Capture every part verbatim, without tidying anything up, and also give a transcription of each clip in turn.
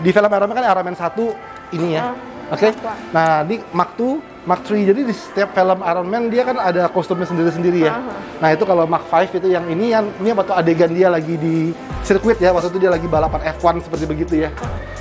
di film Iron Man kan Iron Man satu ini ya. Oke. Okay? Nah, di Mark two, Mark three, jadi di setiap film Iron Man dia kan ada kostumnya sendiri-sendiri ya. Nah, itu kalau Mark five itu yang ini yang ini waktu adegan dia lagi di sirkuit ya, waktu itu dia lagi balapan F one seperti begitu ya.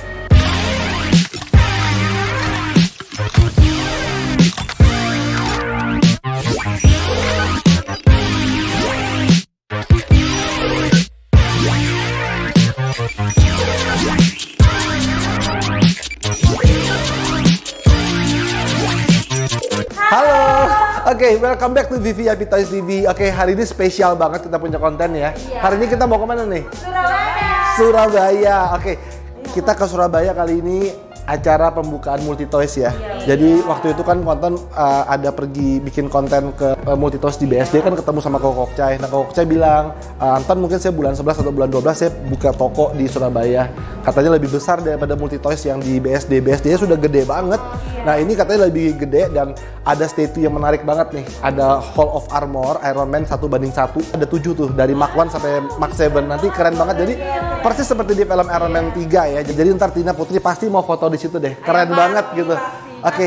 Halo, oke, okay, welcome back to V V I P Toys T V. Oke, okay, hari ini spesial banget kita punya konten ya. Iya. Hari ini kita mau kemana nih? Surabaya. Surabaya, oke. Okay. Kita ke Surabaya kali ini acara pembukaan Multi Toys ya. Iya. Jadi waktu itu kan konten uh, ada pergi bikin konten ke uh, Multi Toys di B S D kan ketemu sama Koko Kokcai. Nah Koko Kokcai bilang, Anton mungkin saya bulan sebelas atau bulan dua belas saya buka toko di Surabaya. Katanya lebih besar daripada Multi Toys yang di B S D. B S D-nya sudah gede banget. Nah ini katanya lebih gede dan ada statue yang menarik banget nih. Ada Hall of Armor, Iron Man satu banding satu. Ada tujuh tuh, dari Mark one sampai Mark seven. Nanti keren banget, jadi persis seperti di film Iron Man tiga ya. Jadi ntar Tina Putri pasti mau foto di situ deh. Keren banget gitu. Oke. Okay.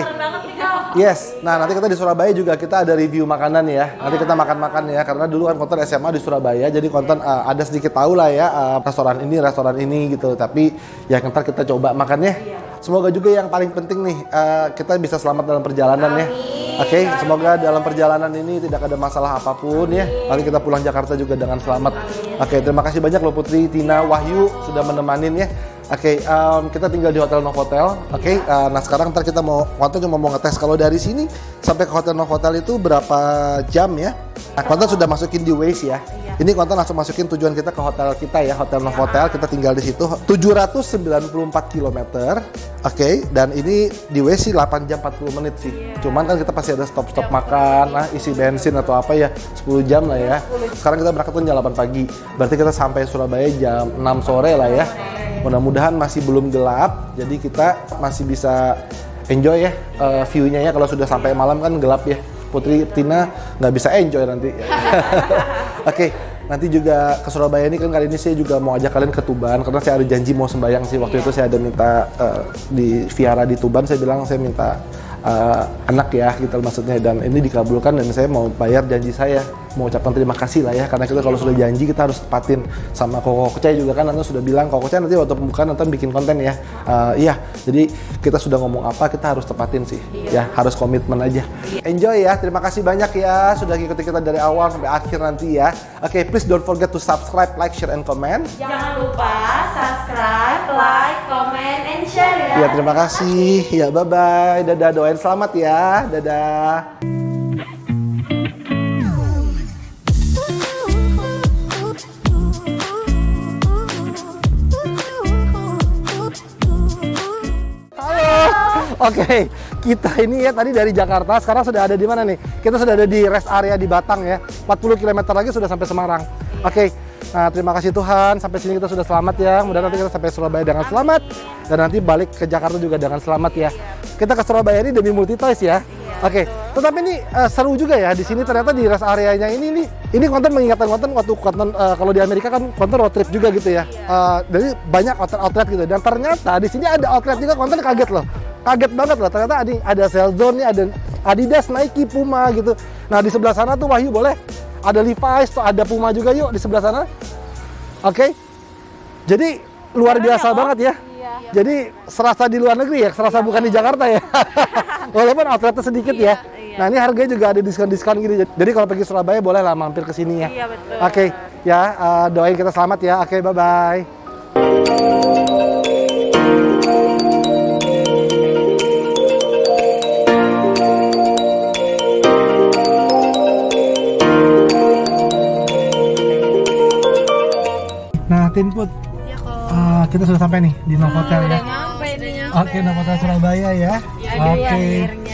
Yes, nah nanti kita di Surabaya juga kita ada review makanan ya. Nanti kita makan-makan ya, karena dulu kan konten S M A di Surabaya, jadi konten uh, ada sedikit tahu lah ya uh, restoran ini, restoran ini gitu. Tapi ya ntar kita coba makannya. Semoga juga yang paling penting nih uh, kita bisa selamat dalam perjalanan ya. Oke, okay, semoga dalam perjalanan ini tidak ada masalah apapun ya. Nanti kita pulang Jakarta juga dengan selamat. Oke, okay, terima kasih banyak loh Putri, Tina, Wahyu sudah menemanin ya. Oke, okay, um, kita tinggal di Hotel Novotel. Oke, okay, uh, nah sekarang ntar kita mau, Konten cuma mau ngetes kalau dari sini sampai ke Hotel Novotel itu berapa jam ya? Nah, Konten sudah masukin di Waze ya. Ini Konten langsung masukin tujuan kita ke hotel kita ya, Hotel Novotel. Kita tinggal di situ tujuh ratus sembilan puluh empat kilometer. Oke, okay, dan ini di Waze sih delapan jam empat puluh menit sih. Cuman kan kita pasti ada stop-stop makan, nah, isi bensin atau apa ya, sepuluh jam lah ya. Sekarang kita berangkat jam delapan pagi. Berarti kita sampai Surabaya jam enam sore lah ya. Mudah-mudahan masih belum gelap, jadi kita masih bisa enjoy ya uh, view-nya ya. Kalau sudah sampai malam kan gelap ya. Putri, Tina nggak bisa enjoy nanti. Oke, okay, nanti juga ke Surabaya ini kan kali ini saya juga mau ajak kalian ke Tuban karena saya ada janji mau sembahyang sih. Waktu itu saya ada minta uh, di Viara di Tuban, saya bilang saya minta uh, anak ya gitu maksudnya, dan ini dikabulkan dan saya mau bayar janji saya. Mau ucapkan terima kasih lah ya, karena kita kalau sudah janji kita harus tepatin. Sama Koko Kokcai juga kan, Anton sudah bilang Koko Kokcai nanti waktu pembukaan Anton bikin konten ya. Uh, iya, jadi kita sudah ngomong apa kita harus tepatin sih, iya. Ya harus komitmen aja. Iya. Enjoy ya, terima kasih banyak ya sudah ikuti kita dari awal sampai akhir nanti ya. Oke, okay, please don't forget to subscribe, like, share, and comment. Jangan lupa subscribe, like, comment, and share ya. Ya terima kasih. Ya bye bye, dadah, doain selamat ya, dadah. Oke, okay, kita ini ya tadi dari Jakarta, sekarang sudah ada di mana nih? Kita sudah ada di rest area di Batang ya. empat puluh kilometer lagi sudah sampai Semarang. Oke, okay, nah terima kasih Tuhan, sampai sini kita sudah selamat ya. Mudah-mudahan nanti kita sampai Surabaya dengan selamat. Dan nanti balik ke Jakarta juga dengan selamat ya. Kita ke Surabaya ini demi Multi Toys ya. Oke, okay. Tetapi ini uh, seru juga ya di sini ternyata di rest areanya ini nih. Ini konten mengingatkan konten waktu konten uh, kalau di Amerika kan konten road trip juga gitu ya. Uh, jadi banyak outlet-outlet gitu. Dan ternyata di sini ada outlet juga, konten kaget loh. Kaget banget loh, ternyata ada, ada Selzone nih, ada Adidas, Nike, Puma gitu. Nah di sebelah sana tuh Wahyu boleh, ada Levi's, tuh ada Puma juga yuk di sebelah sana. Oke, okay. Jadi luar biasa ya, banget ya. Iya. Jadi serasa di luar negeri ya, serasa iya, bukan di Jakarta ya. Walaupun outletnya sedikit ya. Iya, iya. Nah ini harganya juga ada diskon-diskon gitu. Jadi kalau pergi Surabaya boleh lah mampir ke sini ya. Iya betul. Oke, okay. Ya uh, doain kita selamat ya. Oke, okay, bye-bye. Nah, Tinput, ya, uh, kita sudah sampai nih di Novotel ya. Nyampe nih. Oke, okay, Novotel Surabaya ya. Ya Oke. Okay.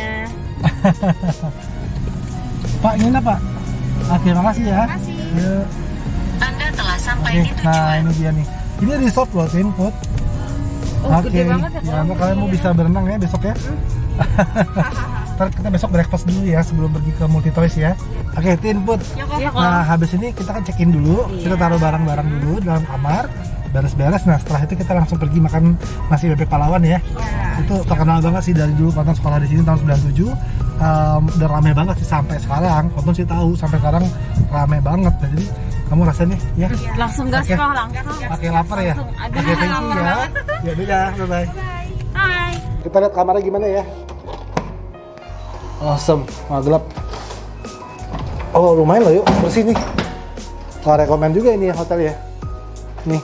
Pak, ini Pak. Oke, okay, makasih ya. Makasih. Yuk. Anda telah sampai okay, di tujuan. Nah, ini dia nih. Ini resort loh, Tinput. Oh, Oke. Okay. Gede banget ya. Ya, kalian mau bisa berenang ya besok ya. Ntar kita besok breakfast dulu ya sebelum pergi ke Multi Toys ya. Oke, okay, Tinput. Ya, nah, habis ini kita kan check-in dulu. Iya. Kita taruh barang-barang dulu dalam kamar. beres-beres. Nah setelah itu kita langsung pergi makan nasi bebek pahlawan ya. Yeah. Itu terkenal banget sih dari dulu Konton sekolah di sini tahun sembilan puluh tujuh. Um, udah rame banget sih sampai sekarang. Konton sih tahu sampai sekarang rame banget. Nah, jadi kamu rasanya ya? Langsung gaspol langsung. Pakai lapar ya? Pakai thank you ya. Ya udah, bye bye. Hai. Kita lihat kamarnya gimana ya? Awesome, wah gelap. Oh lumayan loh yuk, bersih nih. Oh, rekomen juga ini hotel ya. Nih.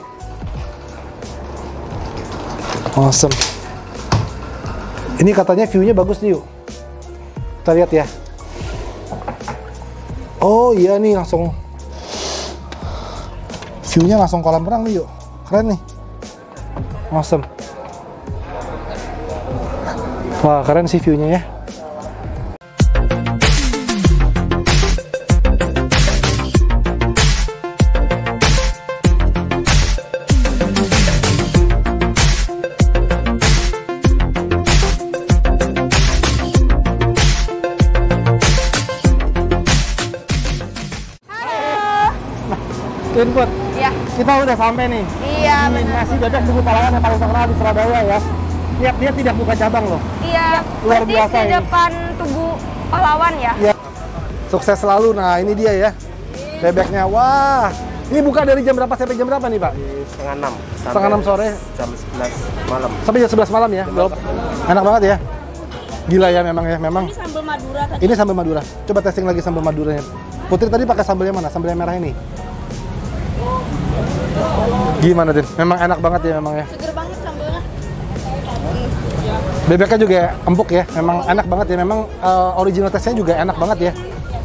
Awesome. Ini katanya view-nya bagus nih yuk. Kita lihat ya. Oh iya nih langsung. View-nya langsung kolam renang nih yuk. Keren nih. Awesome. Wah keren sih view-nya ya. Input. Iya. Kita udah sampai nih. Iya, Ini benar. nasi bebek Tugu Pahlawan yang paling terkenal di Surabaya ya. Lihat dia tidak buka cabang loh. Iya, Luar persis biasa di ini. depan Tugu Pahlawan ya. Iya. Sukses selalu. Nah, ini dia ya. Bebeknya. Wah. Ini buka dari jam berapa sampai jam berapa nih, Pak? Setengah enam. Setengah enam sore. Jam sebelas malam. Sampai jam sebelas malam ya. Belum. Enak banget ya. Gila ya memang ya, memang. Ini sambal Madura tadi. Ini sambal Madura. Coba testing lagi sambal Maduranya. Putri tadi pakai sambal yang mana? Sambal yang merah ini. Gimana, Din? Memang enak banget ya memang ya. Seger banget sambalnya. Bebeknya juga empuk ya. Memang enak banget ya. Memang uh, original taste-nya juga enak banget ya.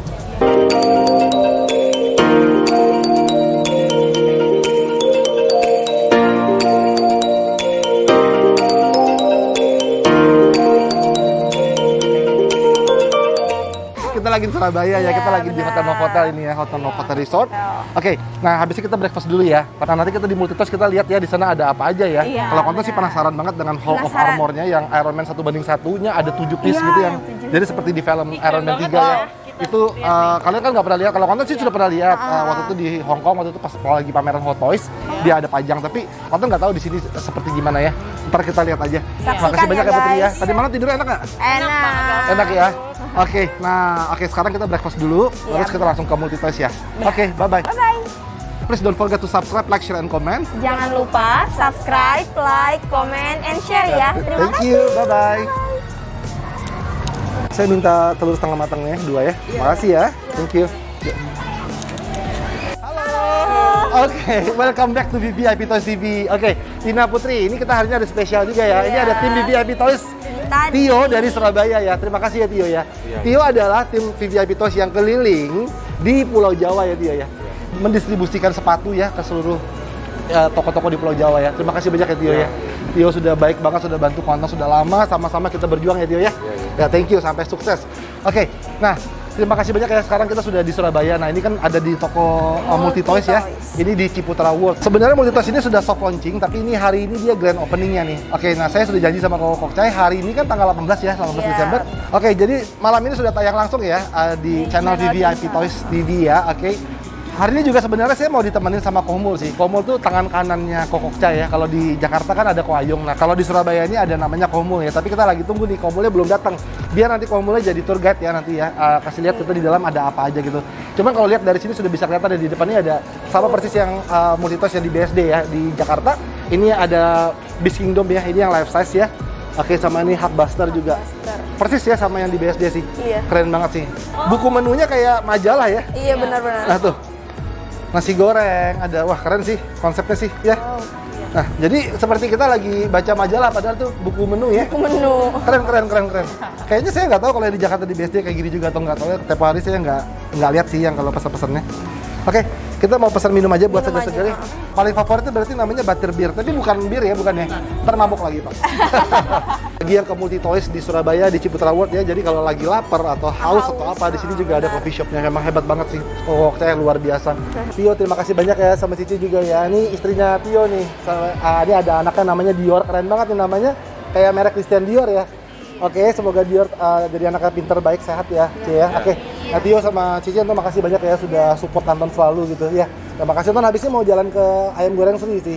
Kita lagi di Surabaya ya, kita lagi di Hotel Novotel ini ya, Hotel Novotel Resort. Oke, nah habis itu kita breakfast dulu ya. Karena nanti kita di Multitos kita lihat ya di sana ada apa aja ya. Iya, Kalau Konten sih penasaran banget dengan Hall of Penasaran. Armor-nya yang Iron Man satu banding satunya ada tujuh piece Iya, gitu yang yang tujuh. jadi seperti di film Iron Man banget tiga ya. ya. Kita Itu uh, kalian kan nggak pernah lihat. Kalau Konten sih sudah pernah lihat uh, waktu itu di Hong Kong waktu itu pas lagi pameran Hot Toys dia ada pajang, tapi Konten nggak tahu di sini seperti gimana ya. Ntar kita lihat aja. Saksikan Makasih banyak ya, ya Putri ya. guys. Tadi malam tidurnya enak nggak? Enak. Enak ya. Oke, nah oke sekarang kita breakfast dulu, terus kita langsung ke Multitos ya. Oke, bye bye. Bye bye. Please don't forget to subscribe, like, share, and comment. Jangan lupa subscribe, like, comment, and share ya. Terima Thank kasih. you, bye bye. Saya minta telur setengah matangnya dua ya. Makasih ya. Thank you. Halo. Oke, welcome back to V V I P Toys T V. Oke, Tina Putri, ini kita hari ini ada spesial juga ya. Ini Iya. ada tim V V I P Toys. Tadi. Tio dari Surabaya ya. Terima kasih ya Tio ya. Tio adalah tim V V I P Toys yang keliling di Pulau Jawa ya Tio ya. Mendistribusikan sepatu ya ke seluruh ya, toko-toko di Pulau Jawa ya. Terima kasih banyak ya Tio ya. Tio sudah baik banget, sudah bantu Konten sudah lama, sama-sama kita berjuang ya Tio ya. Ya thank you, sampai sukses. Oke, nah terima kasih banyak ya. Sekarang kita sudah di Surabaya. Nah ini kan ada di toko uh, Multi Toys ya. Ini di Ciputra World. Sebenarnya Multi Toys ini sudah soft launching, tapi ini hari ini dia grand openingnya nih. Oke, nah saya sudah janji sama Koko Kokcai hari ini kan tanggal delapan belas ya, delapan belas Yeah. Desember. Oke, jadi malam ini sudah tayang langsung ya uh, di channel V V I P Toys T V ya. Oke. Hari ini juga sebenarnya saya mau ditemenin sama Komul sih. Komul tuh tangan kanannya Koko Kokcai ya. Kalau di Jakarta kan ada Ko Ayung. Nah, kalau di Surabaya ini ada namanya Komul ya. Tapi kita lagi tunggu nih, Komulnya belum datang. Biar nanti Komulnya jadi tour guide ya nanti ya. Uh, kasih lihat kita di dalam ada apa aja gitu. Cuman kalau lihat dari sini sudah bisa kelihatan di depannya ada sama persis yang uh, Multi Toys yang di B S D ya di Jakarta. Ini ada Beast Kingdom ya. Ini yang life size ya. Oke, sama ini Hulkbuster juga. Persis ya sama yang di B S D sih. Iya. Keren banget sih. Buku menunya kayak majalah ya. Iya benar-benar. Nah tuh, nasi goreng, ada, wah keren sih konsepnya sih ya. Wow. Nah, jadi seperti kita lagi baca majalah, padahal tuh buku menu ya. Menu. Keren, keren, keren, keren. Kayaknya saya nggak tahu kalau di Jakarta di B S D kayak gini juga atau nggak tahu ya. Tiap hari saya nggak nggak lihat sih yang kalau pesan-pesannya. Oke, kita mau pesan minum aja buat Minum segar-segar. aja. Paling favoritnya berarti namanya butterbeer, tapi bukan bir ya, bukan ya. Ntar mabuk lagi Pak. Lagi yang ke Multi Toys di Surabaya di Ciputra World ya. Jadi kalau lagi lapar atau haus atau apa di sini juga ada coffee shopnya. Memang hebat banget sih. Oh, saya luar biasa. Tio, terima kasih banyak ya sama Cici juga ya. Ini istrinya Tio nih. Sama, ah, ini ada anaknya namanya Dior, keren banget nih namanya. Kayak merek Christian Dior ya. Oke, semoga Dior uh, jadi anaknya pinter, baik, sehat ya, Cie ya. Oke, nah Tio sama Cici tuh makasih banyak ya sudah support Konten selalu gitu ya. Terima kasih Ton, habisnya mau jalan ke ayam goreng Sri sih.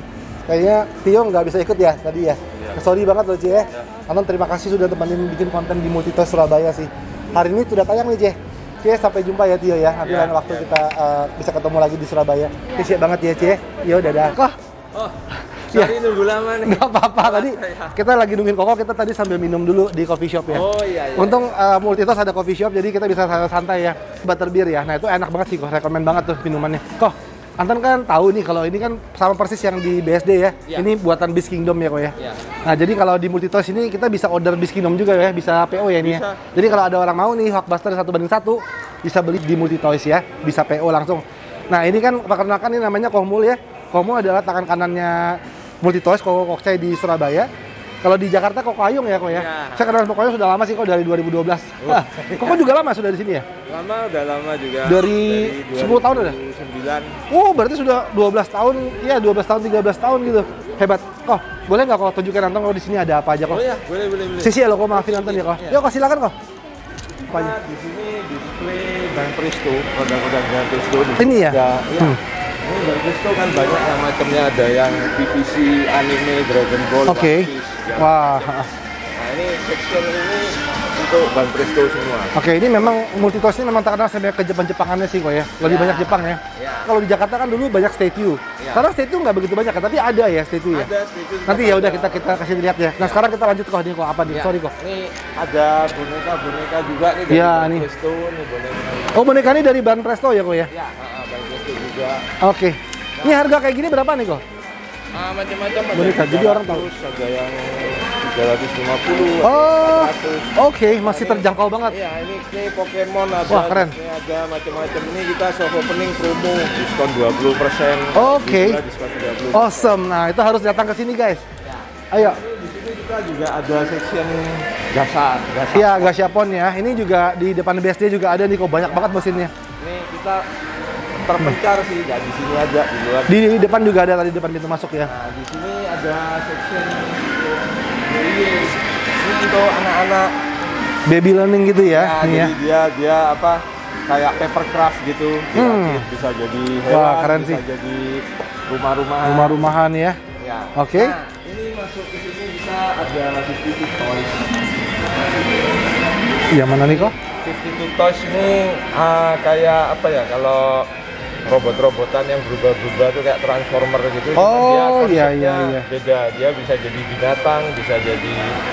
Kayaknya Tio nggak bisa ikut ya tadi ya. Yeah. Sorry banget loh Cie. Yeah. Anton terima kasih sudah temenin bikin konten di Multitoys Surabaya sih. Hari ini sudah tayang nih Cie. Cie sampai jumpa ya Tio ya. Nanti yeah, lain waktu yeah. kita uh, bisa ketemu lagi di Surabaya. Yeah. Siap banget ya Cie. Yo dadah. Kok? Oh. Sorry ya. Nunggu lama nih. Nggak apa-apa tadi. Kita lagi nungguin Koko, kita tadi sambil minum dulu di coffee shop ya. Oh iya iya. Untung uh, Multitoys ada coffee shop jadi kita bisa santai ya. Butterbeer ya. Nah, itu enak banget sih, kok rekomen banget tuh minumannya. Kok Anton kan tahu nih kalau ini kan sama persis yang di B S D ya. Ya. Ini buatan Beast Kingdom ya kok ya. Ya. Nah, jadi kalau di Multitoys ini kita bisa order Beast Kingdom juga ya, bisa P O ya ini ya. Jadi kalau ada orang mau nih Hulkbuster satu banding satu bisa beli di Multitoys ya, bisa P O langsung. Nah, ini kan perkenalkan ini namanya Kohmul ya. Kohmul adalah tangan kanannya Multitoys, Koko Kokcai di Surabaya. Kalau di Jakarta Koko Ayung ya kok ya. Ya. Saya kenal Koko Ayung sudah lama sih kok, dari dua ribu dua belas. Oh. Koko juga lama sudah di sini ya? Lama, udah lama juga. Dari, dari sepuluh tahun udah? sembilan. Oh, berarti sudah dua belas tahun. Iya, dua belas tahun, tiga belas tahun gitu. Hebat. Kok, boleh nggak kok tunjukkan Anton kalau di sini ada apa aja kok? Oh iya, boleh, boleh, boleh. Sisi ya lo kok, maafin Anton ya kok. Ya. Yuk, kok silakan kok. Apa aja? Di sini display Bang Presto, produk-produk Bang Presto. Ini ya? Ya. Iya. Ini Bang Presto kan banyak yang macamnya, ada yang P V C, anime, Dragon Ball, Oke. Okay. Wah. Nah ini section ini untuk Bang Presto semua. Oke, okay, ini memang Multitoys ini memang terkenal sampai ke Jepang-Jepangannya sih kok ya. Lebih ya. Banyak Jepang ya. Ya. Kalau di Jakarta kan dulu banyak statue. Ya. Sekarang statue nggak begitu banyak, tapi ada ya statue ya. Ada statue. Nanti ya udah kita kita kasih lihat ya. Nah ya. Sekarang kita lanjut kok ini kok apa nih? Ya. Sorry kok. Ini ada boneka-boneka juga nih dari ya, Bang nih. Presto nih boneka. Oh boneka ini dari Bang Presto ya kok ya? Ya, uh, Bang Presto juga. Oke. Okay. Nah. Ini harga kayak gini berapa nih kok? Ah, macam-macam boneka. Jadi orang tahu. Ada yang tiga ratus lima puluh. Oh. Oke, okay. Masih nah, terjangkau banget. Iya, ini, ini Pokemon ada. Wah, keren. Ini ada macam-macam. Ini kita soft opening promo diskon dua puluh persen. Oke. Okay. Diskon tiga puluh. Awesome. Nah, itu harus datang ke sini, guys. Ya. Ayo. Di sini kita juga ada section Gasha, Gasha. Iya, Gashapon ya. Ini juga di depan B S D juga ada nih kok, banyak ya. Banget mesinnya. Ini kita terpencar sih, nggak di sini aja, di luar. Di, di depan juga ada tadi, depan pintu masuk ya. Nah, di sini ada section ini, ini untuk anak-anak baby learning gitu ya. Nah, ini jadi ya. dia dia apa kayak papercraft gitu, hmm. bisa jadi hewan, wah, keren bisa sih. jadi rumah-rumahan. Rumah-rumahan ya. Ya. Oke. Okay. Nah, ini masuk ke sini bisa ada fifty-two toys. Iya mana nih kok? fifty-two toys ini uh, kayak apa ya, kalau robot-robotan yang berubah-berubah tuh kayak transformer gitu. Oh iya iya iya. Beda, dia bisa jadi binatang, bisa jadi.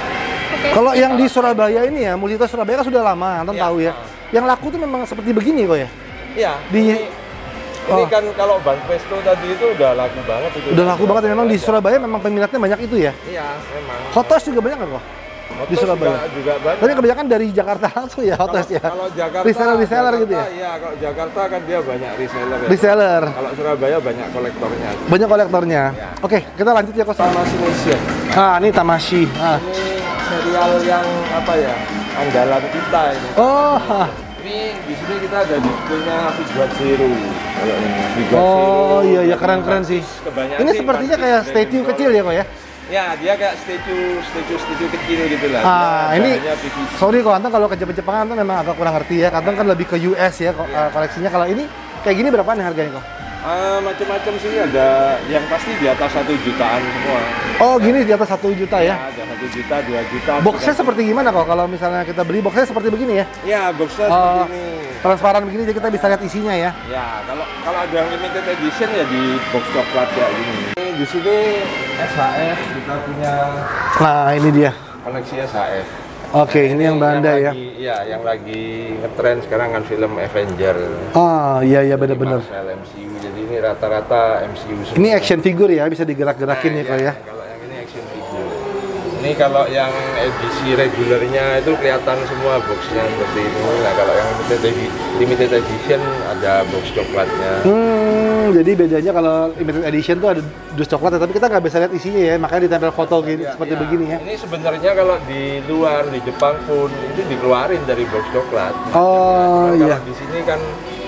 Kalau yang di Surabaya ini ya, Multitoys Surabaya kan sudah lama, Anton ya, tahu ya. Uh. Yang laku tuh memang seperti begini kok ya? Iya. Di ini, oh. ini kan kalau Bang Presto tadi itu udah laku banget itu. Udah laku banget memang di Surabaya, memang peminatnya banyak itu ya? Iya, memang. Hot Toys juga banyak nggak kok? Hot di Surabaya juga, juga banyak. Tapi kebanyakan dari Jakarta langsung ya Hot Toys ya. Kalau Jakarta reseller reseller gitu ya. Iya, kalau Jakarta kan dia banyak reseller. Ya. Reseller. Kalau Surabaya banyak kolektornya. Banyak kolektornya. Ya. Oke, kita lanjut ya ke Tamashii Nation. Ah, ini Tamashii. Ah. Ini serial yang apa ya? Andalan kita ini. Oh. Ini di sini kita ada displaynya Fishguard Zero. Kalau ini Fishguard oh, Zero. Oh iya iya keren-keren sih. Ini sepertinya kayak statue kecil ya kok ya? Ya, dia kayak statue, statue, statue kecil gitu lah. Ah, dia ini, sorry kok Anton kalau ke Jepang-Jepangan Anton memang agak kurang ngerti ya. Anton kan lebih ke U S ya, ya. koleksinya. Kalau ini kayak gini berapa nih harganya kok? Uh, macam-macam sih, ada yang pasti di atas satu jutaan semua. Oh gini di atas satu juta ya? Ya, ada satu juta, dua juta. Boxnya seperti gimana kok? Kalau misalnya kita beli boxnya seperti begini ya? Ya, boxnya uh, seperti ini. Transparan begini, jadi kita bisa lihat isinya ya? Ya, kalau kalau ada yang limited edition ya di box coklat kayak gini. Ini di sini S H F kita punya. Nah ini dia. Koleksi S H F. Oke, okay, ini, ini yang Belanda ya? Lagi, ya, yang lagi ngetren sekarang kan film Avenger. Ah, iya iya benar-benar. M C U, jadi ini rata-rata M C U semua. Ini action figure ya, bisa digerak-gerakin nah, ya kalau ya. Kalau yang ini action figure. Ini kalau yang edisi regulernya itu kelihatan semua boxnya seperti ini. Nah, kalau yang limited, limited edition ada box coklatnya. Hmm, jadi bedanya kalau limited edition tuh ada dus coklat, tapi kita nggak bisa lihat isinya ya, makanya ditempel foto gini, ya, seperti ya. begini ya. Ini sebenarnya kalau di luar di Jepang pun itu dikeluarin dari box coklat. Oh nah, iya. Kalau di sini kan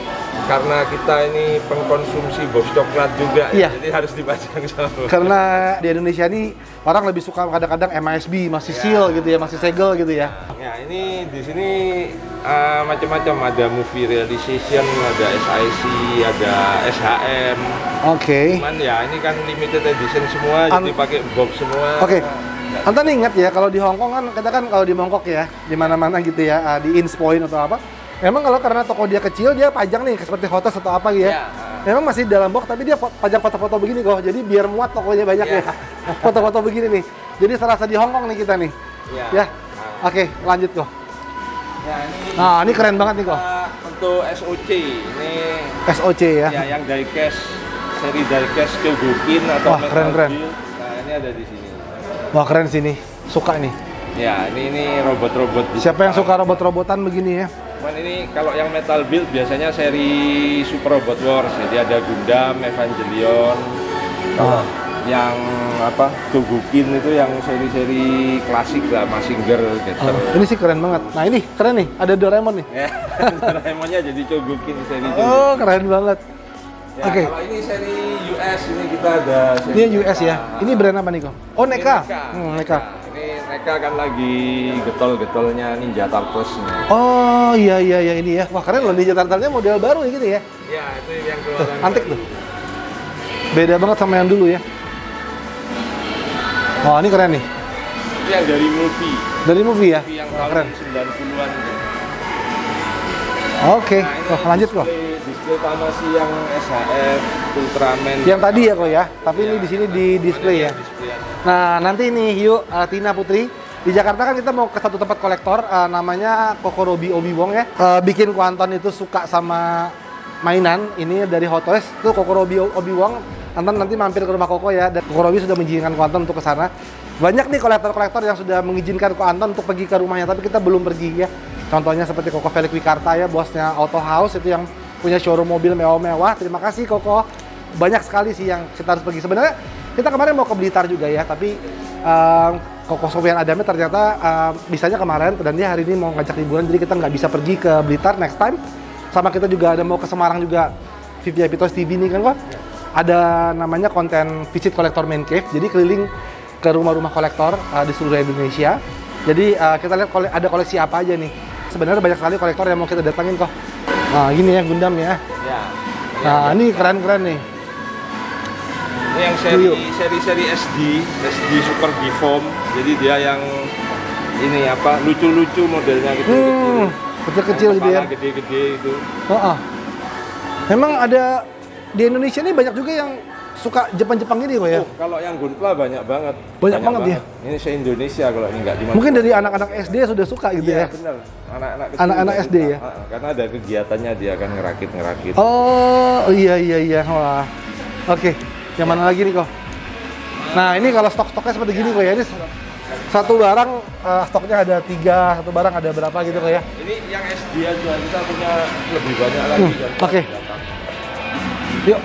karena kita ini pengkonsumsi box coklat juga, Iya. ya, jadi harus dipajang sama. Karena di Indonesia ini orang lebih suka kadang-kadang M A S B, masih seal gitu ya, masih segel gitu ya. Ya ini di sini uh, macam-macam, ada movie realization, ada S I C, ada S H M. Oke. Cuman ya ini kan limited edition semua, An- jadi pakai box semua. Oke. Nah, Anton ingat ya, kalau di Hong Kong kan kita kan kalau di Mongkok ya, di mana-mana gitu ya, uh, di Inns Point atau apa. Memang kalau karena toko dia kecil, dia pajang nih seperti hotel atau apa gitu ya. Ya. Memang masih di dalam box, tapi dia fo- pajang foto-foto begini kok. Jadi biar muat tokonya banyak Ya. ya. Foto-foto begini nih. Jadi serasa di Hong Kong nih kita nih. Ya. Ya. Nah. Oke, lanjut kok. Ya, ini Nah, ini keren banget nih kok. kita untuk S O C ini S O C ya. ya yang diecast, seri diecast Kyogokin atau Wah, Metal keren, keren. Build. Nah, ini ada di sini. Wah, keren sini. Suka nih. Ya, ini ini robot-robot. Siapa yang digital. suka robot-robotan begini ya? Cuman ini kalau yang Metal Build biasanya seri Super Robot Wars, jadi ada Gundam, Evangelion. Kalau Ah. yang apa Kyogokin itu yang seri-seri klasik lah, Mazinger gitu. Oh, ini sih keren banget. Nah ini keren nih, ada Doraemon nih. Ya, Doraemonnya jadi Kyogokin seri itu. Oh, keren banget. Ya, Oke. kalau ini seri U S, ini kita ada seri Ini U S ya. Ini brand apa nih kok? Oh, Ini Neka. Neka. Hmm, Neka. Ini Neka kan lagi getol-getolnya Ninja Turtles nih. Oh, iya iya iya ini ya. Wah, keren loh, Ninja Turtle-nya model baru ya gitu ya. Ya, itu yang Tuh, keluaran antik baru. tuh. Beda banget sama yang dulu ya. Wah, ini keren nih. Ini yang dari movie. Dari movie ya. Movie yang Wah, tahun keren. sembilan puluhan itu. Oke. Nah, ini Wah, lanjut kok. display, display Tamashii yang S H F, Ultraman. Yang tadi ya kok ya. Tapi ini Ya. di sini di display ya. Displayan. Nah, nanti nih yuk uh, Tina Putri di Jakarta kan kita mau ke satu tempat kolektor uh, namanya Kokorobi Obi-Wong ya. Uh, bikin Kuanton itu suka sama mainan ini dari Hot Toys tuh Kokorobi Obi-Wong. Anton nanti mampir ke rumah Koko ya. Dan Kokorobi sudah mengizinkan Kuanton untuk ke sana. Banyak nih kolektor-kolektor yang sudah mengizinkan Kuanton untuk pergi ke rumahnya, tapi kita belum pergi ya. Contohnya seperti Koko Felix Wikarta ya, bosnya Auto House itu yang punya showroom mobil mewah-mewah. Terima kasih Koko. Banyak sekali sih yang kita harus pergi. Sebenarnya kita kemarin mau ke Blitar juga ya, tapi um, Koko Sofian Adamnya ternyata um, bisanya kemarin dan dia hari ini mau ngajak liburan, jadi kita nggak bisa pergi ke Blitar next time. Sama kita juga ada mau ke Semarang juga, V V I P Toys T V nih kan kok. Ada namanya konten Visit Kolektor Man Cave, jadi keliling ke rumah-rumah kolektor uh, di seluruh Indonesia. Jadi uh, kita lihat kole- ada koleksi apa aja nih. Sebenarnya banyak sekali kolektor yang mau kita datangin kok. Nah gini ya Gundam ya. Ya. Nah ini keren-keren nih. Ini yang seri Yuk. seri-seri S D, S D Super Deform. Jadi dia yang ini apa lucu-lucu modelnya gitu. Hmm, kecil-kecil gitu ya. Kepala gede-gede itu. Oh, oh. Memang ada di Indonesia nih banyak juga yang suka Jepang-Jepang gini kok ya. Oh, kalau yang Gunpla banyak banget. Banyak banget ya? Ini se-Indonesia kalau ini enggak di Mungkin dari anak-anak S D sudah suka gitu Iya, ya. benar. Anak-anak kecil Anak-anak juga S D suka. ya? Ah, karena ada kegiatannya dia akan ngerakit-ngerakit. Oh iya iya iya. Wah. Oke. Yang mana lagi nih kok? Nah ini kalau stok-stoknya seperti gini kok ya. Ini satu barang uh, stoknya ada tiga, satu barang ada berapa gitu kok ya. Ini yang S D aja kita punya lebih banyak lagi. Hmm, dan oke. datang. Yuk.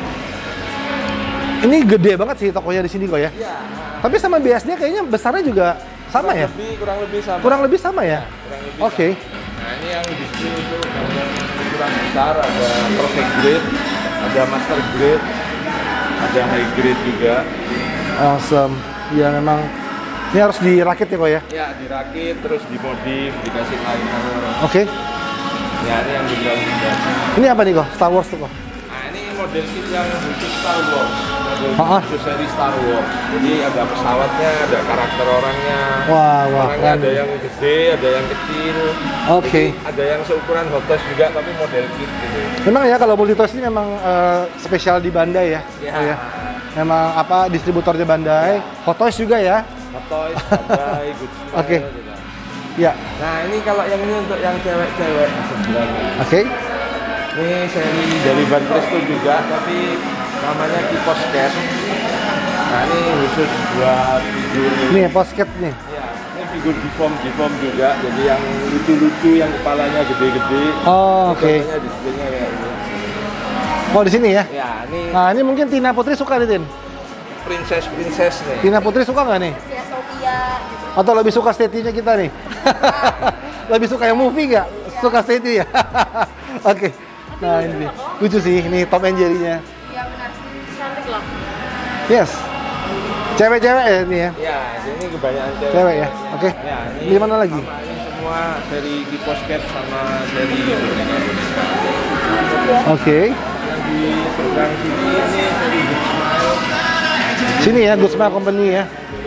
Ini gede banget sih tokonya di sini kok ya. Iya. Tapi sama B S D kayaknya besarnya juga sama Kurang ya? Lebih, kurang lebih sama. Kurang lebih sama ya? Kurang lebih Oke. sama. Nah ini yang di sini itu yang ukuran besar ada perfect grade, ada master grade, ada high grade juga. Awesome. Ya memang ini harus dirakit ya kok ya. Ya dirakit terus dimodif, dikasih liner. Oke. Ya ini yang benda-benda. Ini apa nih kok? Star Wars tuh kok. Nah ini model kit yang khusus Star Wars, model Ah, ah. khusus seri Star Wars. Jadi ada pesawatnya, ada karakter orangnya. Wah, wah, Orangnya keren. ada yang gede, ada yang kecil. Oke. Jadi ada yang seukuran Hot Toys juga, tapi model kit gitu. Memang ya kalau Multitoys ini memang eh, spesial di Bandai ya. Ya. Oh, ya. Memang apa distributornya Bandai, Hot Toys juga ya. Hot Toys, Bandai, Goodyear. Oke. gitu. Ya. Nah ini kalau yang ini untuk yang cewek-cewek sebenarnya. Oke. Ini seri dari Van Presto juga, tapi namanya Kipos Cat. Nah ini khusus buat figur. Ini ya posket nih. Ya, ini figur deform deform juga, jadi yang lucu-lucu, yang kepalanya gede-gede. Oh, oke. Contohnya displaynya kayak ini. Oh di sini ya. Ya, ini Nah ini mungkin Tina Putri suka nih Tin. princess princess nih. Tina Putri suka nggak nih? Ya Sophia gitu. Atau lebih suka stetinya kita nih? Lebih suka yang movie nggak? Suka steti ya? Oke. Nah ini lucu sih, ini Tom and Jerry-nya. Iya benar. Cantik loh. Yes. Cewek-cewek ya ini ya? Ya, ini kebanyakan cewek. Cewek ya? Oke. Ya, Ini mana lagi? sama ini semua seri Kiposket sama seri boneka-boneka. Oke. Yang di seberang sini ini seri Good Smile. Sini ya, Good Smile Company ya.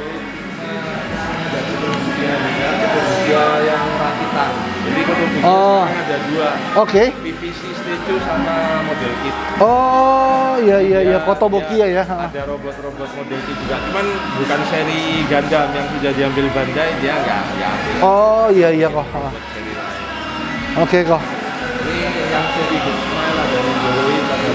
Dia yang rakitan. Jadi ketubuhnya Oh. ada dua. Oke. P V C statue sama model kit. Oh, iya iya iya, Dia- Kotobukiya dia ya. Ada robot-robot model kit juga. Cuman bukan seri Gundam yang sudah diambil Bandai, dia nggak nggak ambil. Oh, iya iya kok. Ha. Buat seri lain. Oke kok. Ini yang seri Good Smile ada Ninjoroid, ada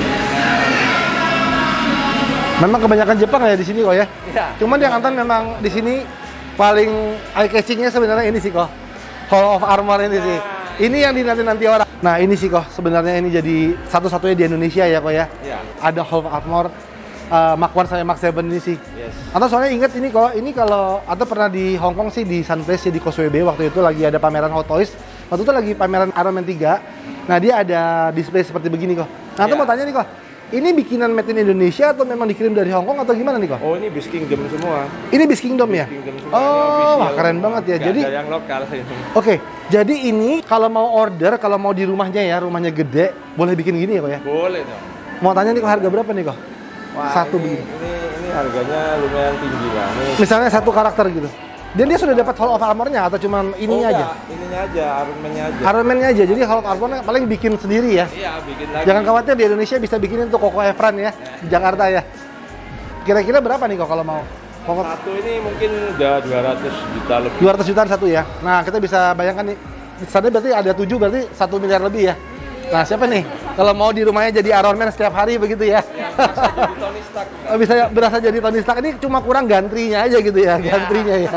Memang kebanyakan Jepang ya di sini kok ya. Iya. Cuman yang Anton memang di sini paling eye catchingnya sebenarnya ini sih kok. Hall of Armor ini sih. Ini yang dinanti-nanti orang. Nah ini sih kok sebenarnya ini jadi satu-satunya di Indonesia ya kok ya. Iya. Ada Hall of Armor uh, Mark one sampai Mark seven ini sih. Yes. Atau soalnya inget ini kok, ini kalau atau pernah di Hong Kong sih di Sunplace ya di Causeway Bay waktu itu lagi ada pameran Hot Toys. Waktu itu lagi pameran Iron Man tiga. Nah dia ada display seperti begini kok. Nah tuh Iya. mau tanya nih kok, ini bikinan made in Indonesia atau memang dikirim dari Hong Kong atau gimana nih kok? Oh ini Beast Kingdom semua. Ini Beast Kingdom ya? Beast Kingdom semua. Oh, Ini wah official. keren banget ya. Nggak Jadi ada yang lokal ini. oke, jadi ini kalau mau order, kalau mau di rumahnya ya, rumahnya gede, boleh bikin gini ya kok ya? Boleh dong. Mau tanya nih kok harga berapa nih kok? Wah, Satu ini, begini. ini ini harganya lumayan tinggi lah. Ini Misalnya satu karakter gitu. Dan dia sudah dapat Hall of Armor-nya atau cuman ininya oh, aja? enggak, ininya aja, Iron Man-nya aja. Iron Man-nya aja. Jadi Hall of Armor-nya paling bikin sendiri ya. Iya, bikin lagi. Jangan khawatir di Indonesia bisa bikinin untuk Koko Efran ya, di Jakarta ya. Kira-kira berapa nih kok kalau mau? Koko Satu ini mungkin udah dua ratus juta lebih. dua ratus jutaan satu ya. Nah, kita bisa bayangkan nih. Di sana berarti ada tujuh, berarti satu miliar lebih ya. Nah, siapa nih? Kalau mau di rumahnya jadi Iron Man setiap hari begitu ya. Ya, bisa jadi Tony Stark. Oh, bisa berasa jadi Tony Stark. Ini cuma kurang gantrinya aja gitu ya, gantrinya ya.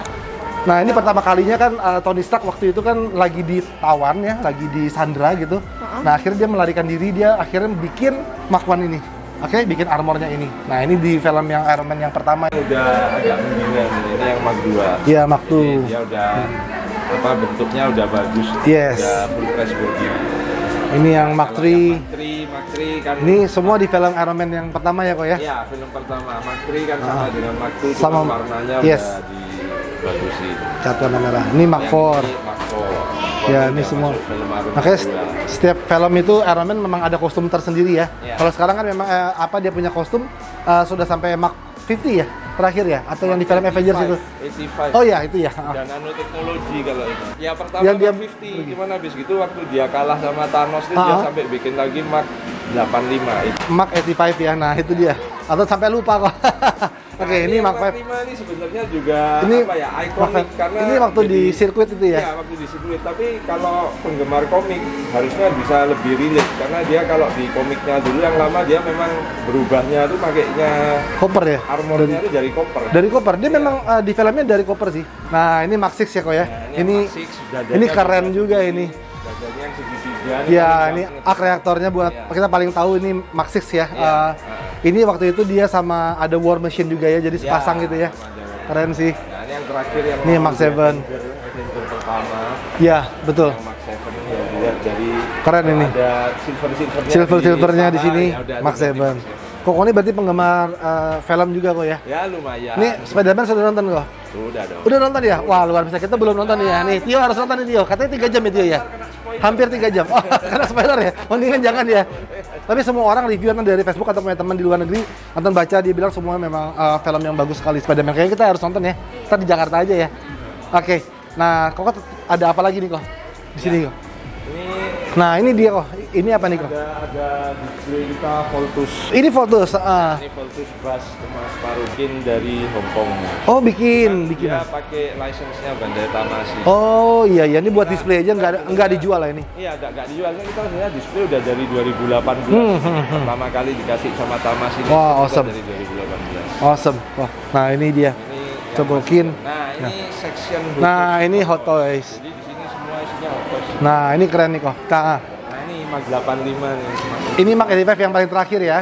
Nah, ini pertama kalinya kan uh, Tony Stark waktu itu kan lagi ditawan ya, lagi di Sandra gitu. Nah, akhirnya dia melarikan diri, dia akhirnya bikin Mark one ini. Akhirnya bikin armornya ini. Nah, ini di film yang Iron Man yang pertama. Udah agak mendingan ini, ini yang Mark dua. Iya, Mark two. Ini Dia udah apa bentuknya udah bagus. Yes. Udah full press body. Ini yang Mark Kalau three. yang Mark three, Mark three kan Ini semua di film Iron Man yang pertama ya kok ya? Iya, film pertama. Mark three kan sama Ah. dengan Mark two, Sama- cuma warnanya yes. udah dibagusin. Cat warna merah. Ini Mark Yang four. ini Mark four. Ya, Udah ini semua. masuk film Iron Man Makanya dua. setiap film itu Iron Man memang ada kostum tersendiri ya. Iya. Kalau sekarang kan memang eh, apa dia punya kostum eh, sudah sampai Mark fifty ya terakhir ya, atau yang di film Avengers itu. delapan puluh lima. Oh ya itu ya. Dan nanoteknologi kalau itu. Ya pertama Yang dia- Mark lima puluh, cuman habis gitu waktu dia kalah sama Thanos itu dia Ah. sampai bikin lagi Mark delapan puluh lima. Itu. Mark eighty-five ya. Nah itu dia. Atau sampai lupa kok. Oke, Nah, ini yang Mark Mark five. lima ini sebenarnya juga Ini apa ya Mark ikonik five. karena Ini waktu di jadi- sirkuit itu ya. Iya, waktu di sirkuit. Tapi kalau penggemar komik harusnya bisa lebih relate karena dia kalau di komiknya dulu yang lama dia memang berubahnya tuh pakainya Koper ya. armornya itu dari koper. Dari koper. Dia memang eh, di filmnya dari koper sih. Nah ini Mark six ya kok ya. Nah, Ini yang Mark six, dadanya ini keren juga di- ini. Dadanya yang segitiga. Ya, paling ini gampang. arc reaktornya buat Iya. kita paling tahu ini Mark six ya. Iya. Eh, ini waktu itu dia sama ada War Machine juga ya, jadi Ya, sepasang gitu ya. sama aja. Keren sih. Nah, ini yang terakhir yang Ini mau Mark di seven. Avenger, Avenger pertama. Ya, betul. Yang Mark seven ya dilihat dari Keren ini. ada silver silvernya Silver silvernya di sini ya udah, Mark itu berarti seven. Koko ini berarti penggemar eh, film juga kok ya. Ya lumayan. Ini Spider-Man sudah nonton kok? Sudah dong. Udah nonton ya? Wah luar biasa, kita belum nonton nih ya. Nih Tio harus nonton nih Tio, katanya tiga jam ya Tio ya? Hampir tiga jam, oh karena spoiler ya? Mendingan jangan ya. Tapi semua orang review nonton dari Facebook atau punya teman di luar negeri, nonton baca dia bilang semua memang eh, film yang bagus sekali Spider-Man. Kayaknya kita harus nonton ya, kita di Jakarta aja ya. Oke, nah Koko ada apa lagi nih kok? Di sini kok. Ini Nah ini dia kok, ini apa nih kok? ada ada display kita Voltus. Ini Voltus, ah. Ini Voltus Bass Thomas Parukin dari Hong Kong. Oh bikin, bikin. Dia pakai license-nya Bandai Tamashii. Oh iya iya, ini buat display aja, nggak ada- nggak dijual lah ini. Iya, nggak nggak dijualnya kita sebenarnya display udah dari dua ribu delapan belas. Hmm, hmm, hmm. Pertama kali dikasih sama Tamashii. Wah, Kita awesome. Dari dua ribu delapan belas. Awesome. Wah, nah ini dia. Ini yang Cobokin. masih- Nah, ini section khusus Nah ini Hot Toys. Jadi di sini semua isinya Hot Toys. Nah ini keren nih kok. Nah, Nah, ini Mark delapan puluh lima nih. ini Mark eighty-five yang paling terakhir ya.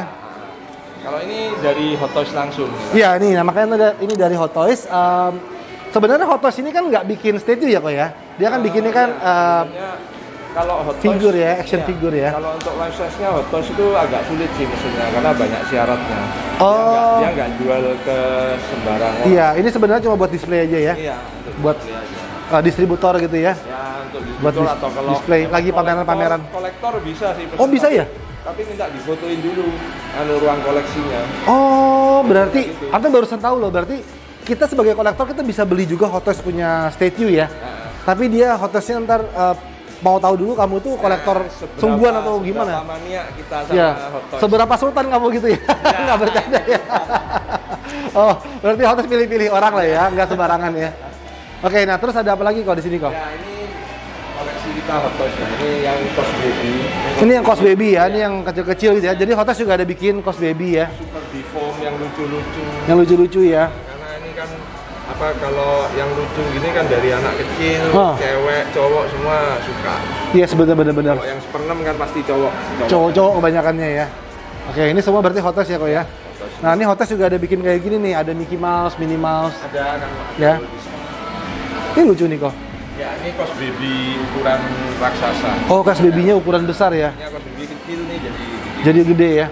Kalau ini dari Hot Toys langsung. Iya nih, nah makanya ada- ini dari Hot Toys. Em, sebenarnya Hot Toys ini kan nggak bikin statue ya kok ya. Dia kan bikinnya kan em, Sebenarnya kalau Hot Toys Figur ya, action iya. figure ya. Kalau untuk life size-nya Hot Toys itu agak sulit sih mesinnya karena banyak syaratnya. Oh. Dia nggak jual ke sembarangan. Iya, ini sebenarnya cuma buat display aja ya. Iya. Buat display aja. Uh, distributor gitu ya. Ya untuk Buat distributor dis- atau kalau display emang lagi pameran-pameran. kolektor, kolektor bisa sih. Oh, bisa ya? Tapi minta difotoin dulu anu ruang koleksinya. Oh, berarti Gitu. Anton barusan tahu loh, berarti kita sebagai kolektor kita bisa beli juga Hot Toys punya statue ya. Nah, Tapi dia Hot Toys-nya ntar uh, mau tahu dulu kamu tuh kolektor seberapa- sungguhan atau seberapa gimana? mania kita sama Ya, Hot Toys. seberapa sultan kamu gitu ya? Nggak bercanda ya? Oh, berarti Hot Toys pilih-pilih orang lah ya, nggak sembarangan ya. Oke, nah terus ada apa lagi kok di sini kok? Ya ini koleksi kita Hot Toys. Nah, ini yang Cos Baby. Ini yang Cos Baby ya, ini yang kecil-kecil gitu ya. Jadi Hot Toys juga ada bikin Cos Baby ya, Super Deform yang lucu-lucu. yang lucu-lucu ya. Karena ini kan apa kalau yang lucu gini kan dari anak kecil, Hah. cewek, cowok semua suka. Iya, sebenarnya benar-benar. Kalau yang Supernem kan pasti cowok. cowok. Cowok-cowok kebanyakannya ya. Oke, ini semua berarti Hot Toys ya kok ya. Hot Toys. Nah, ini Hot Toys juga ada bikin kayak gini nih, ada Mickey Mouse, Minnie Mouse. Ada kan. Ya. Ini lucu nih kok. Ya ini Cos Baby ukuran raksasa. Oh, Cos Baby-nya ukuran besar ya. Ini Cos Baby kecil nih jadi gede. Jadi gede ya.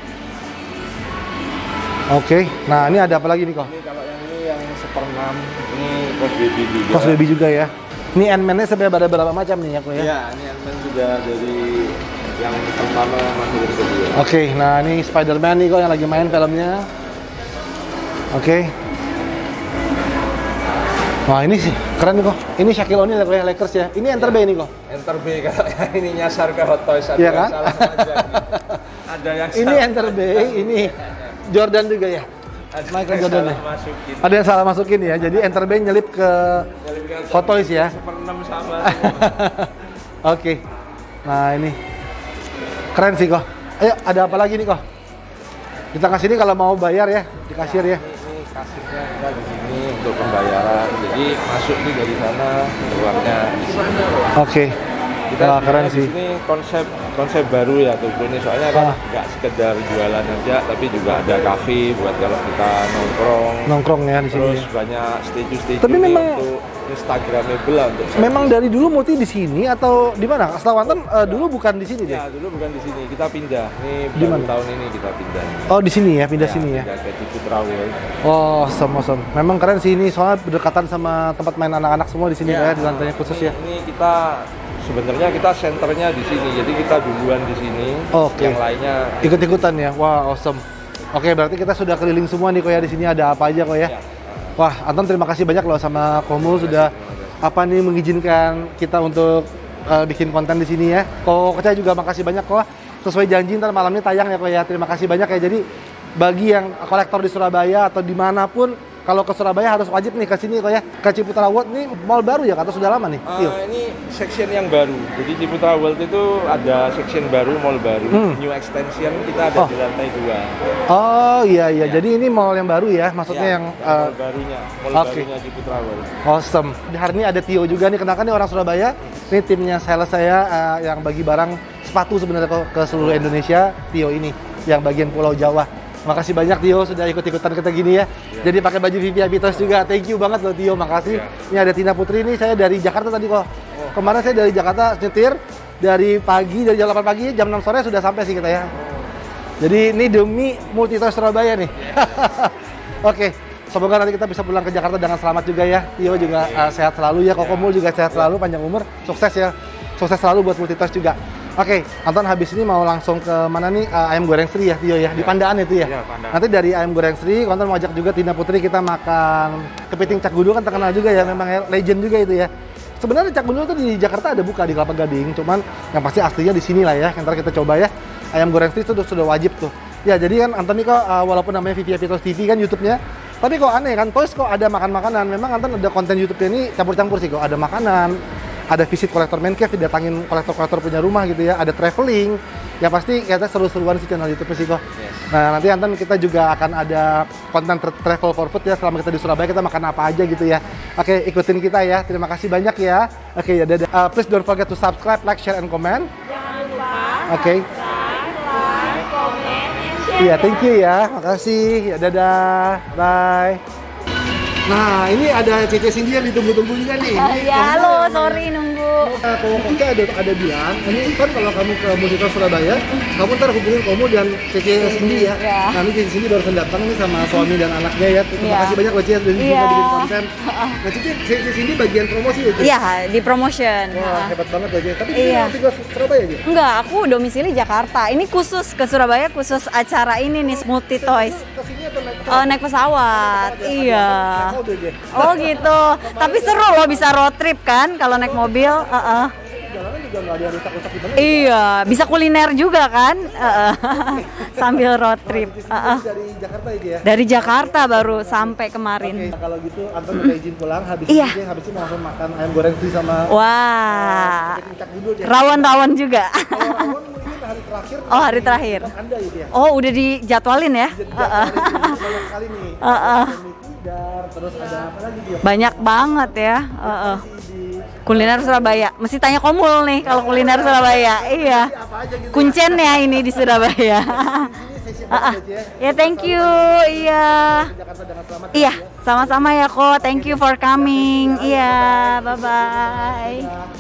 Oke, nah ini ada apa lagi nih kok? Ini kalau yang ini yang seperenam ini Cos Baby juga. Cos Baby juga ya. Ini Ant-Man-nya sampai ada berapa macam nih ya kok ya? Ya, ini Ant-Man juga dari yang pertama masuk ke kedua. Oke, nah ini Spider-Man nih kok yang lagi main filmnya. Oke. Wah ini sih keren nih kok. Ini Shaquille O'Neal ya Lakers ya. Ini Enter Bay nih kok. Enter B kalau yang ini nyasar ke Hot Toys ada Iya yang kan? salah aja. Ada yang Ini salah. Enter Bay, ini Jordan juga ya. Ada Michael yang Jordan salah ya. masukin. Ada yang salah masukin ya. Jadi Enter Bay nyelip ke Nyalip ke Hot Toys ya. Seperenam sama. Oke. Nah ini keren sih kok. Ayo ada apa lagi nih kok? Kita kasih ini kalau mau bayar ya di kasir ya. Ini kasirnya kita di sini untuk pembayaran. Jadi masuk nih dari sana, keluarnya di sini. Oke. Kita Wah, keren sebenarnya sih. di sini konsep konsep baru ya tuh ini soalnya kan Ah. nggak sekedar jualan aja, tapi juga ada kafe buat kalau kita nongkrong. Nongkrong ya di sini. Terus Ya. banyak statue-statue Tapi nih memang- untuk Instagramable lah untuk Memang dari dulu Multi di sini atau di mana? Setahu Anton eh, dulu bukan di sini deh. ya dulu bukan di sini, kita pindah. Ini Di baru mana? tahun ini kita pindah. Oh di sini ya, pindah sini ya. Pindah ke Ciputra World. Oh, awesome, awesome. Memang keren sih ini soalnya berdekatan sama tempat main anak-anak semua di sini ya, di lantainya khusus ini, ya. Ini kita sebenarnya kita senternya di sini, jadi kita duluan di sini. Oke. Yang lainnya Ikut-ikutan ya. Wah, awesome. Oke, berarti kita sudah keliling semua nih kok ya di sini ada apa aja kok ya. Ya. Wah, Anton terima kasih banyak loh sama Komul sudah apa nih mengizinkan kita untuk uh, bikin konten di sini ya. Kok Kecah juga makasih banyak kok. Sesuai janji ntar malamnya tayang ya kok ya. Terima kasih banyak ya. Jadi bagi yang kolektor di Surabaya atau dimanapun kalau ke Surabaya harus wajib nih ke sini kok ya. Ke Ciputra World nih mall baru ya atau sudah lama nih? Uh, Iya. ini section yang baru. Jadi Ciputra World itu ada section baru, mall baru, Hmm. new extension kita ada Oh. di lantai dua. Oh iya iya. Jadi ini mall yang baru ya. Maksudnya Ya, yang uh, mall barunya, mall oke. barunya Ciputra World. awesome. Di hari ini ada Tio juga nih. Kenalkan nih orang Surabaya. Ini timnya sales saya uh, yang bagi barang sepatu sebenarnya ke, ke seluruh Indonesia. Tio ini yang bagian Pulau Jawa. Makasih banyak Tio sudah ikut-ikutan kita gini ya. Jadi pakai baju V V I P Toys juga. Thank you banget loh Tio, makasih. Ya. Ini ada Tina Putri nih, saya dari Jakarta tadi kok. Kemarin saya dari Jakarta nyetir dari pagi, dari jam delapan pagi, jam enam sore sudah sampai sih kita ya. Jadi ini demi Multi Toys Surabaya nih. Oke, semoga nanti kita bisa pulang ke Jakarta dengan selamat juga ya. Tio juga uh, sehat selalu ya, Kokomul juga sehat selalu, panjang umur, sukses ya. Sukses selalu buat Multi Toys juga. Oke, Anton habis ini mau langsung ke mana nih? Uh, ayam goreng Sri ya, Tio ya, di Pandaan itu ya. Iya, Pandaan. Nanti dari ayam goreng Sri, Anton mau ajak juga Tina Putri kita makan kepiting Cak Gundul kan terkenal juga ya, memang ya, legend juga itu ya. Sebenarnya Cak Gundul tuh di Jakarta ada buka di Kelapa Gading, cuman yang pasti aslinya di sini lah ya. Ntar kita coba ya. Ayam goreng Sri itu sudah, sudah wajib tuh. Ya jadi kan Anton nih kok uh, walaupun namanya V V I P Toys T V kan YouTube-nya, tapi kok aneh kan Toys kok ada makan makanan. Memang Anton ada konten YouTube-nya ini campur-campur sih kok. Ada makanan, ada visit kolektor man cave, didatangin kolektor-kolektor punya rumah gitu ya, ada traveling. Ya pasti kita seru-seruan sih channel YouTube sih kok. Yes. Nah nanti Anton kita juga akan ada konten tra- travel for food ya, selama kita di Surabaya kita makan apa aja gitu ya. Oke, ikutin kita ya. Terima kasih banyak ya. Oke, ya dadah. Uh, please don't forget to subscribe, like, share, and comment. Jangan lupa Oke. subscribe, like, comment, and share. Iya, thank you ya. Makasih. Ya dadah. Bye. Nah, ini ada Cece Cindy yang ditunggu-tunggu juga nih. Oh, Ini ya, kamu halo, yang- sorry nunggu. Nah, kalau kita ada ada bilang, ini kan kalau kamu ke Multitor Surabaya, kamu ntar hubungin kamu dan Cece Cindy ya. Ya. Nah, ini Cece Cindy barusan datang nih sama suami dan anaknya ya. Terima Iya. kasih banyak loh Cece udah Iya. bikin konten. Nah, Cece, Cece Cindy bagian promosi ya Cece? Iya, di promotion. Wah, hebat banget loh Cece. Tapi Iya. ini tinggal Surabaya gitu. Enggak, aku domisili Jakarta. Ini khusus ke Surabaya, khusus acara ini nih, Multi Toys. Kesini atau naik Oh, naik pesawat. Iya. Naik mobil dia. Oh gitu. Tapi seru loh bisa road trip kan kalau naik mobil. Heeh. Jalanan juga nggak ada rusak-rusak gimana. Iya, bisa kuliner juga kan? Heeh. Sambil road trip. Heeh. Dari Jakarta aja ya. Dari Jakarta baru sampai Oke, kemarin. kalau gitu Anton udah izin pulang, habis Iya. ini habis ini langsung makan ayam goreng free sama Wah. cicak dulu ya. Rawon-rawon juga. Kalau rawon mungkin hari terakhir. Oh, hari terakhir. Anda gitu ya. Oh, udah dijadwalin ya? Jadi Heeh. banyak sekali nih. Heeh. Ada mie kidar, terus ada apa lagi dia? Banyak banget ya. Heeh. Di Kuliner Surabaya. Mesti tanya Komul nih kalau kuliner Surabaya. Iya. apa aja gitu. Kuncen ya ini di Surabaya. Ini saya siap Ah, ah. banget ya. Ya, thank you. Iya. Jakarta dengan selamat. Iya, sama-sama ya kok. Thank you for coming. Iya, bye-bye.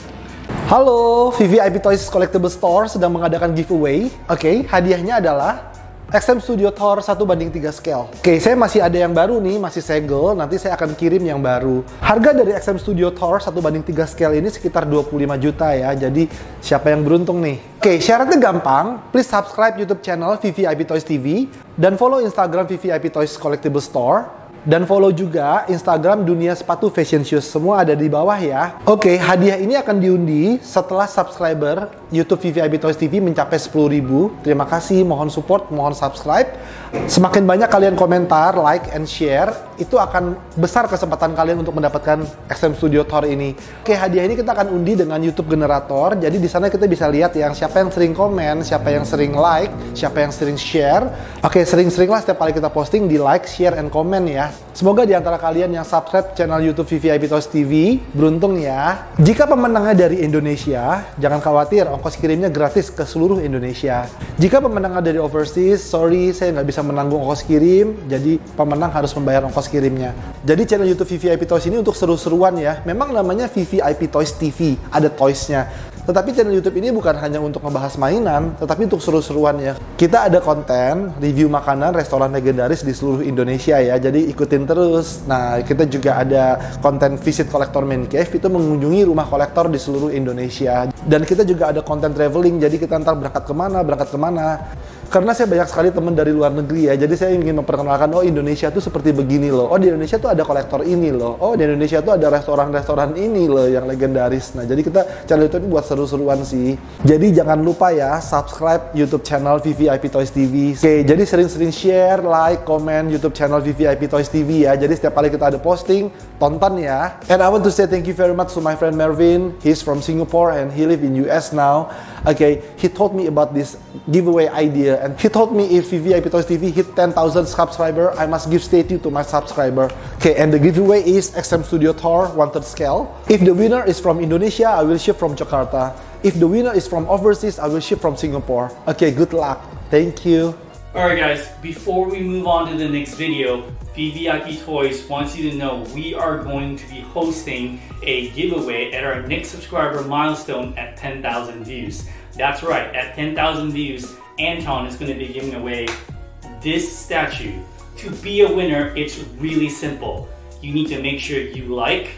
Halo, V V I P Toys Collectible Store sedang mengadakan giveaway. Oke, hadiahnya adalah X M Studio Thor satu banding tiga scale. Oke, saya masih ada yang baru nih, masih segel. Nanti saya akan kirim yang baru. Harga dari X M Studio Thor satu banding tiga scale ini sekitar dua puluh lima juta ya. Jadi, siapa yang beruntung nih? Oke, syaratnya gampang. Please subscribe YouTube channel V V I P Toys T V dan follow Instagram V V I P Toys Collectible Store. Dan follow juga Instagram Dunia Sepatu Fashion Shoes. Semua ada di bawah ya. Oke, hadiah ini akan diundi setelah subscriber YouTube V V I P Toys T V mencapai sepuluh ribu. Terima kasih, mohon support, mohon subscribe. Semakin banyak kalian komentar, like, and share, itu akan besar kesempatan kalian untuk mendapatkan X M Studio Thor ini. Oke, hadiah ini kita akan undi dengan YouTube Generator. Jadi di sana kita bisa lihat yang siapa yang sering komen, siapa yang sering like, siapa yang sering share. Oke, sering-seringlah setiap kali kita posting di like, share, and komen ya. Semoga di antara kalian yang subscribe channel YouTube V V I P Toys T V beruntung ya. Jika pemenangnya dari Indonesia, jangan khawatir, ongkos kirimnya gratis ke seluruh Indonesia. Jika pemenangnya dari overseas, sorry saya nggak bisa menanggung ongkos kirim, jadi pemenang harus membayar ongkos kirimnya. Jadi channel YouTube V V I P Toys ini untuk seru-seruan ya. Memang namanya V V I P Toys T V, ada toys-nya. Tetapi channel YouTube ini bukan hanya untuk ngebahas mainan, tetapi untuk seru-seruan ya. Kita ada konten review makanan restoran legendaris di seluruh Indonesia ya, jadi ikutin terus. Nah, kita juga ada konten visit kolektor Man Cave, itu mengunjungi rumah kolektor di seluruh Indonesia. Dan kita juga ada konten traveling, jadi kita ntar berangkat kemana, berangkat kemana. Karena saya banyak sekali teman dari luar negeri ya, jadi saya ingin memperkenalkan, oh Indonesia tuh seperti begini loh, oh di Indonesia tuh ada kolektor ini loh, oh di Indonesia tuh ada restoran-restoran ini loh yang legendaris. Nah jadi kita channel YouTube ini buat seru-seruan sih. Jadi jangan lupa ya, subscribe YouTube channel V V I P Toys T V. Oke, jadi sering-sering share, like, komen YouTube channel V V I P Toys T V ya. Jadi setiap kali kita ada posting, tonton ya. And I want to say thank you very much to my friend Mervin. He's from Singapore and he live in U S now. Okay, he told me about this giveaway idea. And he told me if V V I P Toys T V hit ten thousand subscriber, I must give statue to my subscriber. Okay, and the giveaway is X M Studio Thor one third scale. If the winner is from Indonesia, I will ship from Jakarta. If the winner is from overseas, I will ship from Singapore. Okay, good luck. Thank you. Alright guys, before we move on to the next video, V V I P Toys wants you to know we are going to be hosting a giveaway at our next subscriber milestone at ten thousand views. That's right, at ten thousand views, Anton is going to be giving away this statue. To be a winner, it's really simple. You need to make sure you like,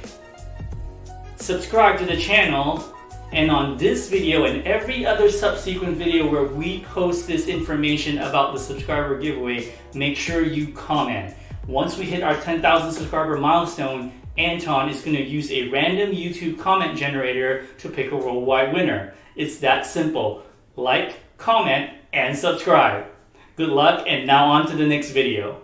subscribe to the channel, and on this video and every other subsequent video where we post this information about the subscriber giveaway, make sure you comment. Once we hit our ten thousand subscriber milestone, Anton is going to use a random YouTube comment generator to pick a worldwide winner. It's that simple. Like, comment, and subscribe. Good luck, and now on to the next video.